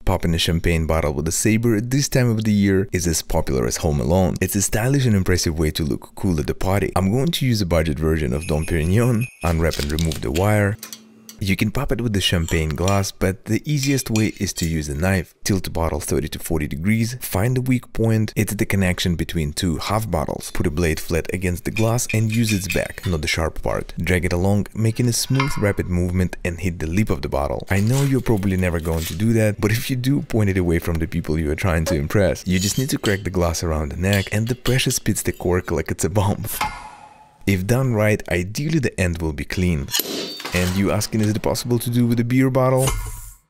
Popping a champagne bottle with a saber at this time of the year is as popular as Home Alone. It's a stylish and impressive way to look cool at the party. I'm going to use a budget version of Dom Perignon, unwrap and remove the wire. You can pop it with the champagne glass, but the easiest way is to use a knife. Tilt the bottle 30 to 40 degrees, find the weak point, it's the connection between two half bottles. Put a blade flat against the glass and use its back, not the sharp part. Drag it along, making a smooth, rapid movement and hit the lip of the bottle. I know you're probably never going to do that, but if you do, point it away from the people you are trying to impress. You just need to crack the glass around the neck and the pressure spits the cork like it's a bomb. If done right, ideally the end will be clean. And you asking, is it possible to do with a beer bottle?